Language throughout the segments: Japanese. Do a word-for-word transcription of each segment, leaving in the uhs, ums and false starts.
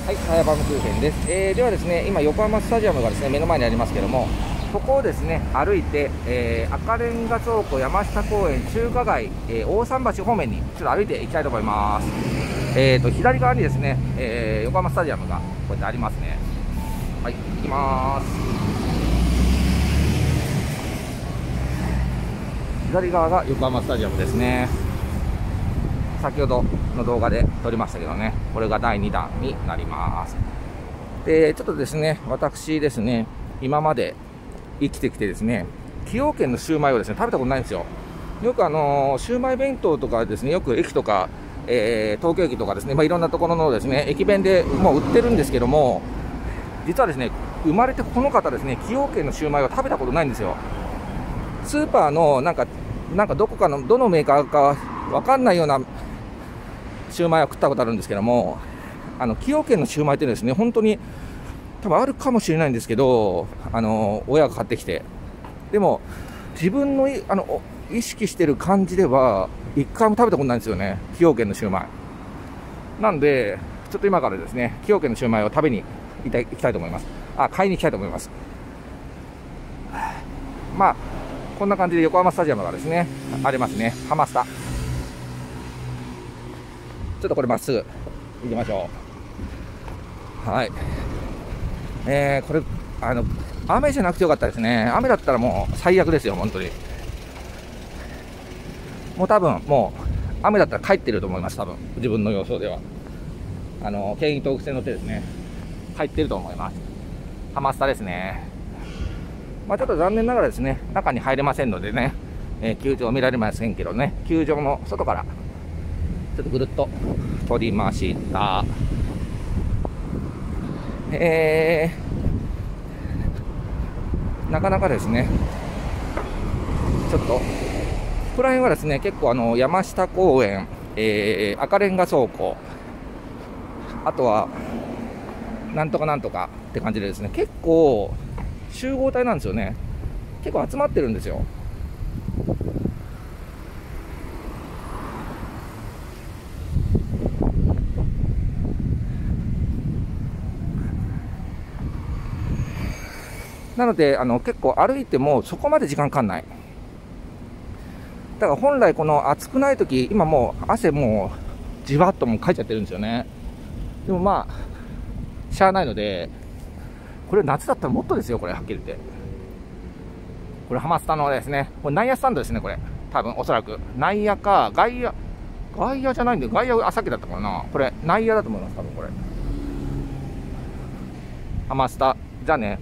はい、ハヤバム空編です。えー、ではですね、今横浜スタジアムがですね、目の前にありますけども、ここをですね、歩いて、えー、赤レンガ倉庫山下公園中華街、えー、大桟橋方面にちょっと歩いていきたいと思います。えーと、左側にですね、えー、横浜スタジアムがこうやってありますね。はい、行きまーす。左側が横浜スタジアムですね。先ほどの動画で撮りましたけどね、これがだいにだんになります。で、ちょっとですね、私ですね、今まで生きてきてですね、崎陽軒のシューマイをですね、食べたことないんですよ。よくあのー、シューマイ弁当とかですね、よく駅とか、えー、東京駅とかですね、まあ、いろんなところのですね、駅弁でもう売ってるんですけども、実はですね、生まれてこの方ですね、崎陽軒のシューマイを食べたことないんですよ。スーパーのなんか、なんかどこかの、どのメーカーかわかんないようなシューマイは食ったことあるんですけども、あの崎陽軒のシューマイってですね、本当に多分あるかもしれないんですけど、あの親が買ってきて、でも自分のあの意識してる感じでは一回も食べたことないんですよね、崎陽軒のシューマイなんで、ちょっと今からですね、崎陽軒のシューマイを食べに行きたいと思います。あ、買いに行きたいと思います。まあこんな感じで横浜スタジアムがですねありますね。ハマスタ、ちょっとこれまっすぐ行きましょう。はい、えー、これあの雨じゃなくてよかったですね。雨だったらもう最悪ですよ、本当に。もう多分もう雨だったら帰ってると思います。多分自分の予想ではあの京浜東北線の手ですね、帰ってると思います。ハマスタですね。まあちょっと残念ながらですね、中に入れませんのでね、えー、球場見られませんけどね、球場の外からちょっとぐるっと撮りました。えー、なかなかですね、ちょっとここら辺はですね、結構あの山下公園、えー、赤レンガ倉庫、あとはなんとかなんとかって感じでですね、結構集合体なんですよね。結構集まってるんですよ。なのであの結構歩いてもそこまで時間かかんない。だから本来この暑くない時、今もう汗もうじわっともうかいちゃってるんですよね。でもまあしゃあないので、これ夏だったらもっとですよ、これはっきり言って。これハマスタのですね、これ内野スタンドですね、これ多分おそらく内野か外野、外野じゃないんで、外野あさっきだったかな、これ内野だと思います、多分これハマスタじゃあね。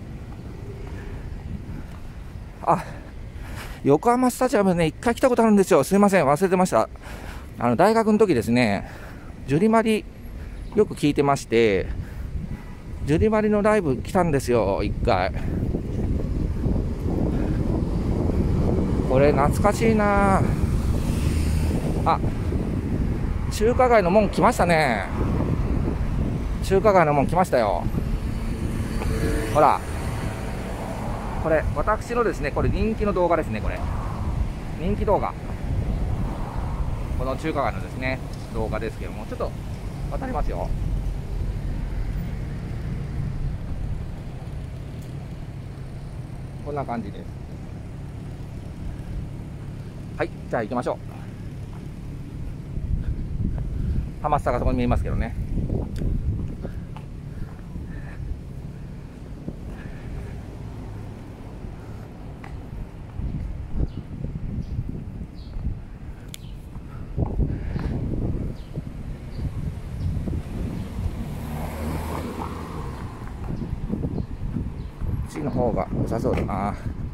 あ、横浜スタジアムね、一回来たことあるんですよ。すいません、忘れてました。あの大学の時ですね、ジュリマリよく聞いてまして、ジュリマリのライブ来たんですよ、一回。これ懐かしいなあ。中華街の門来ましたね。中華街の門来ましたよ。ほら、これ私のですね、これ人気の動画ですね。これ人気動画、この中華街のですね動画ですけども、ちょっと渡りますよ。こんな感じです。はい、じゃあ行きましょう。ハマスタがそこに見えますけどね。の方が良さそうだな。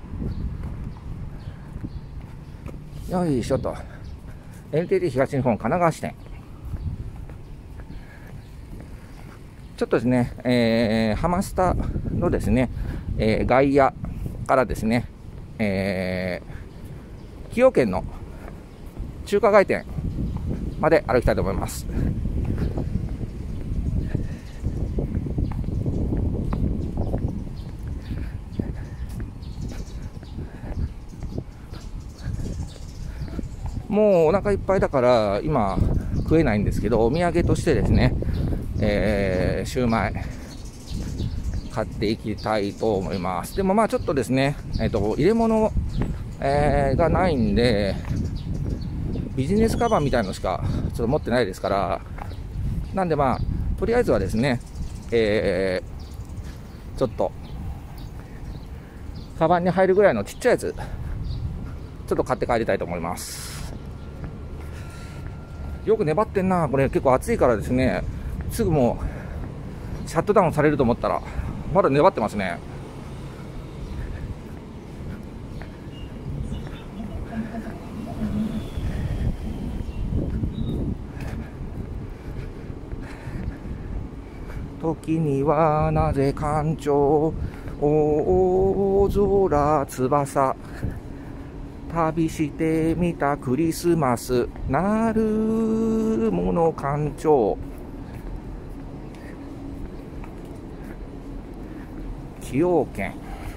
よいしょと。 エヌティーティー 東日本神奈川支店、ちょっとですね、えー、ハマスタのですね、えー、外野からですね、えー、崎陽軒の中華街店まで歩きたいと思います。もうお腹いっぱいだから今食えないんですけど、お土産としてですね、えー、シューマイ買っていきたいと思います。でもまあちょっとですね、えっと、入れ物、えー、がないんで、ビジネスカバンみたいなのしかちょっと持ってないですから、なんでまあ、とりあえずはですね、えー、ちょっと、カバンに入るぐらいのちっちゃいやつ、ちょっと買って帰りたいと思います。よく粘ってんな。これ結構暑いからですね、すぐもう、シャットダウンされると思ったら、まだ粘ってますね。時にはなぜ干潮、大空翼、旅してみたクリスマス、なるもの干潮、崎陽軒。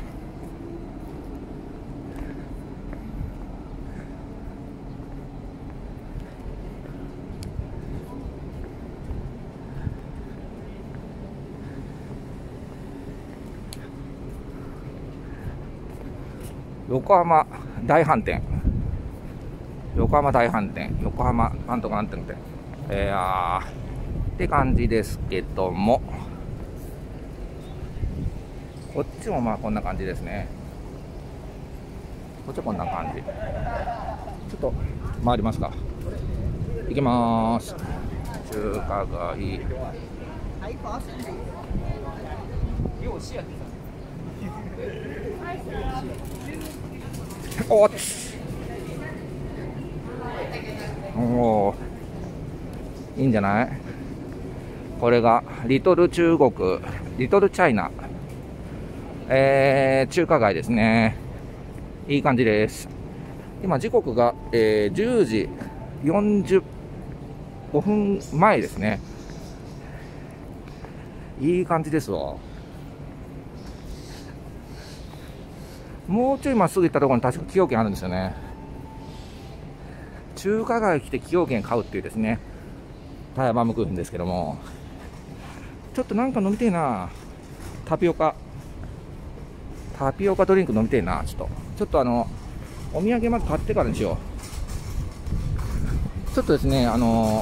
横浜大飯店、横浜大飯店、横浜なんとかなんて店、えー、あーって感じですけども、こっちもまあこんな感じですね。こっちはこんな感じ。ちょっと回りますか。行きまーす。中華街。おっおー、いいんじゃない。これがリトル中国、リトルチャイナ、えー、中華街ですね。いい感じです。今時刻が、えー、じゅうじよんじゅうごふんまえですね。いい感じですわ。もうちょいまっすぐ行ったところに確か崎陽軒あるんですよね。中華街来て崎陽軒買うっていうですね、タイヤバームクーヘンですけども、ちょっとなんか飲みてえな。タピオカタピオカドリンク飲みてえな。ちょっとちょっとあのお土産まず買ってからにしよう。ちょっとですね、あの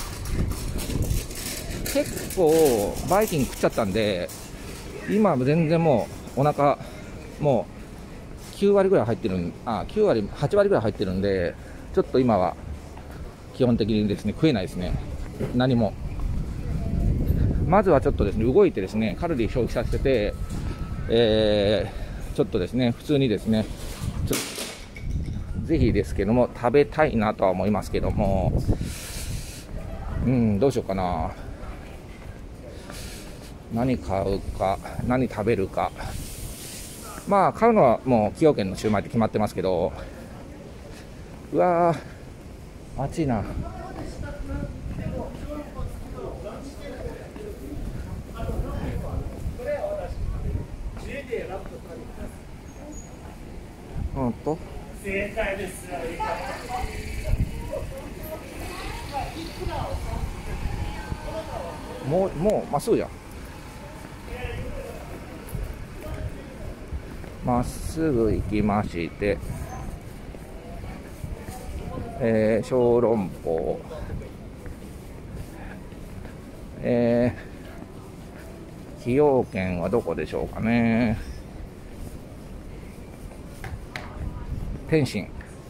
結構バイキング食っちゃったんで、今全然もうお腹もうきゅうわりぐらい入ってるん、あ、きゅうわり、はちわりぐらい入ってるんで、ちょっと今は基本的にですね、食えないですね。何も。まずはちょっとですね、動いてですね、カロリー消費させて、えー、ちょっとですね、普通にですね、ちょっとぜひですけども、食べたいなとは思いますけども、うん、どうしようかな。何買うか、何食べるか。まあ、買うのはもう崎陽軒のシューマイって決まってますけど、うわー、暑いな。うんと正解です。もう、もうまっすぐじゃん。まっすぐ行きまして、えー、小籠包、えー、崎陽軒はどこでしょうかね。天津。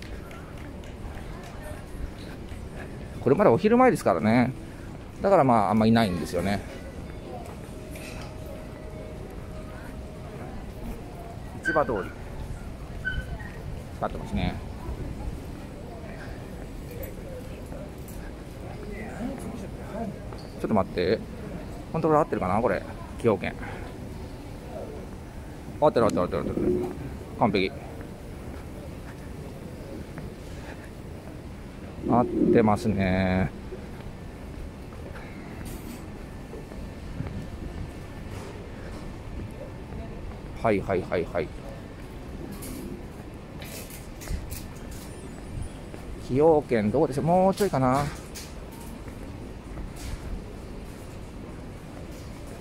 これまだお昼前ですからね。だからまああんまいないんですよね。市場通り使ってますね。ちょっと待って、コントロール合ってるかなこれ。崎陽軒合ってる合ってる合ってる合ってる、完璧合ってますね。はいはいはいはい。崎陽軒どうでしょう。もうちょいかな。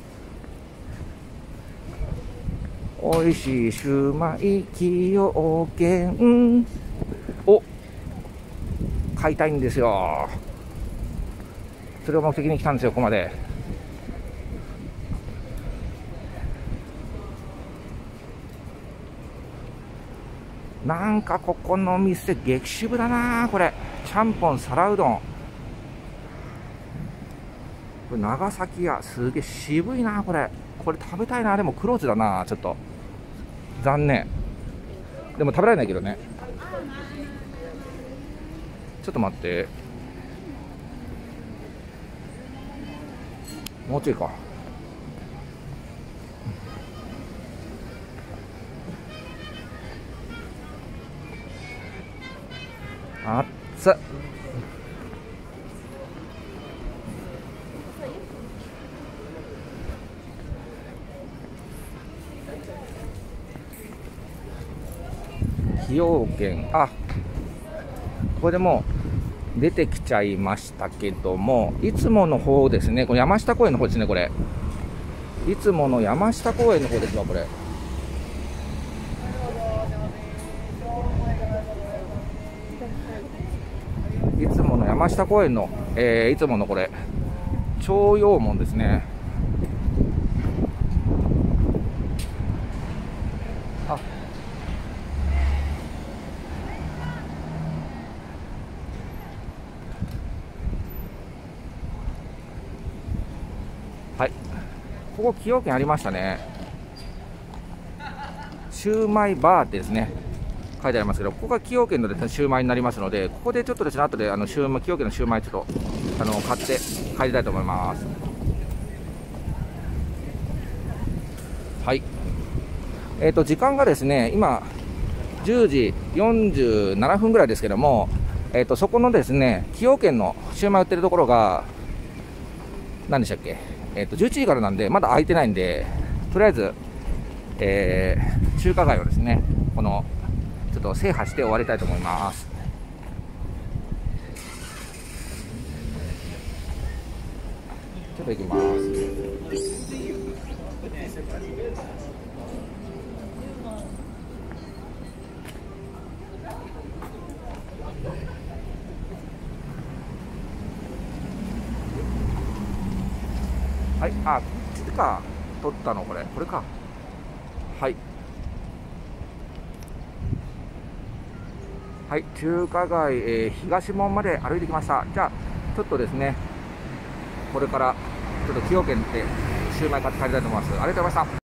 美味しいシューマイ崎陽軒を買いたいんですよ。それを目的に来たんですよ、ここまで。なんかここの店激渋だなこれ。ちゃんぽん皿うどん、これ長崎屋、すげえ渋いなこれ。これ食べたいな。でもクローズだな、ちょっと残念。でも食べられないけどね。ちょっと待って、もうちょいか。あっつっ。崎陽軒、あ、ここでもう出てきちゃいましたけども、いつもの方ですね。これ山下公園の方ですね。これいつもの山下公園の方ですわ。これいつもの山下公園の、えー、いつものこれ朝陽門ですね。あ、はい、ここ崎陽軒ありましたね。シューマイバーってですね書いてありますけど、ここが崎陽軒のですねシューマイになりますので、ここでちょっとですね後であのシューマイ崎陽軒のシューマイちょっとあの買って帰りたいと思います。はい、えーと時間がですね今じゅうじよんじゅうななふんぐらいですけども、えーとそこのですね崎陽軒のシューマイ売ってるところが何でしたっけ、えーとじゅういちじからなんでまだ開いてないんで、とりあえず、えー中華街をですねこのちょっと制覇して終わりたいと思います。ちょっと行きます。はい、あ、こっちか。撮ったのこれ、これか。はい。はい、中華街、えー東門まで歩いてきました。じゃあ、ちょっとですね、これからちょっと崎陽軒でシューマイ買って帰りたいと思います。ありがとうございました。